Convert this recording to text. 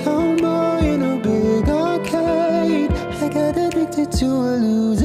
town boy in a big arcade. I got addicted to a loser.